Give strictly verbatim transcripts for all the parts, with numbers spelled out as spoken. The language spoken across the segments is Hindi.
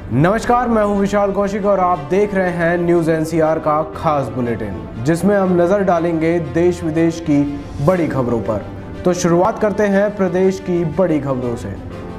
नमस्कार, मैं हूं विशाल कौशिक और आप देख रहे हैं न्यूज़ एनसीआर का खास बुलेटिन, जिसमें हम नजर डालेंगे देश विदेश की बड़ी खबरों पर। तो शुरुआत करते हैं प्रदेश की बड़ी खबरों से।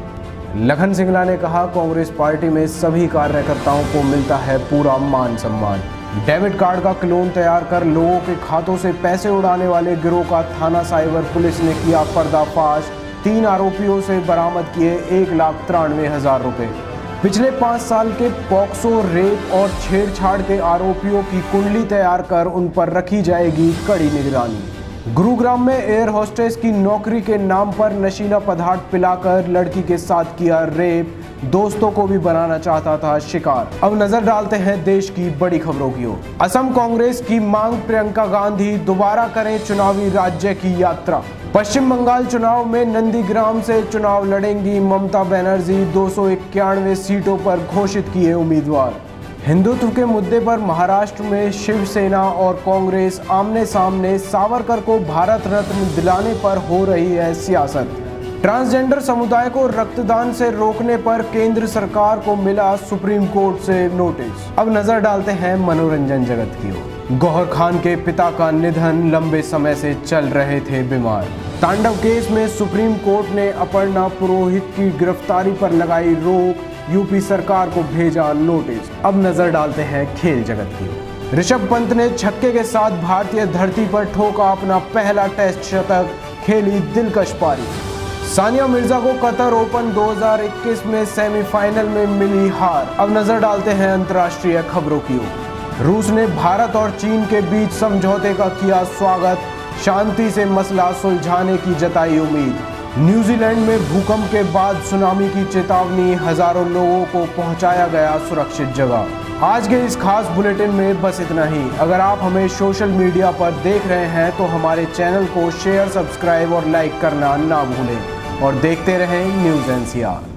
लखन सिंगला ने कहा, कांग्रेस पार्टी में सभी कार्यकर्ताओं को मिलता है पूरा मान सम्मान। डेबिट कार्ड का क्लोन तैयार कर लोगों के खातों से पैसे उड़ाने वाले गिरोह का थाना साइबर पुलिस ने किया पर्दाफाश। तीन आरोपियों से बरामद किए एक लाख तिरानवे हजार रुपए। पिछले पाँच साल के पॉक्सो, रेप और छेड़छाड़ के आरोपियों की कुंडली तैयार कर उन पर रखी जाएगी कड़ी निगरानी। गुरुग्राम में एयर होस्टेस की नौकरी के नाम पर नशीला पदार्थ पिलाकर लड़की के साथ किया रेप, दोस्तों को भी बनाना चाहता था शिकार। अब नजर डालते हैं देश की बड़ी खबरों की ओर। असम कांग्रेस की मांग, प्रियंका गांधी दोबारा करें चुनावी राज्य की यात्रा। पश्चिम बंगाल चुनाव में नंदीग्राम से चुनाव लड़ेंगी ममता बनर्जी, दो सौ इक्यानवे सीटों पर घोषित किए उम्मीदवार। हिंदुत्व के मुद्दे पर महाराष्ट्र में शिवसेना और कांग्रेस आमने सामने, सावरकर को भारत रत्न दिलाने पर हो रही है सियासत। ट्रांसजेंडर समुदाय को रक्तदान से रोकने पर केंद्र सरकार को मिला सुप्रीम कोर्ट से नोटिस। अब नजर डालते हैं मनोरंजन जगत की ओर। गौहर खान के पिता का निधन, लंबे समय से चल रहे थे बीमार। तांडव केस में सुप्रीम कोर्ट ने अपर्णा पुरोहित की गिरफ्तारी पर लगाई रोक, यूपी सरकार को भेजा नोटिस। अब नजर डालते हैं खेल जगत की ओर। ऋषभ पंत ने छक्के के साथ भारतीय धरती पर ठोका अपना पहला टेस्ट शतक, खेली दिलकश पारी। सानिया मिर्जा को कतर ओपन दो हज़ार इक्कीस में सेमीफाइनल में मिली हार। अब नजर डालते हैं अंतर्राष्ट्रीय खबरों की ओर। रूस ने भारत और चीन के बीच समझौते का किया स्वागत, शांति से मसला सुलझाने की जताई उम्मीद। न्यूजीलैंड में भूकंप के बाद सुनामी की चेतावनी, हजारों लोगों को पहुंचाया गया सुरक्षित जगह। आज के इस खास बुलेटिन में बस इतना ही। अगर आप हमें सोशल मीडिया पर देख रहे हैं तो हमारे चैनल को शेयर, सब्सक्राइब और लाइक करना ना भूलें और देखते रहें न्यूज़ एनसीआर।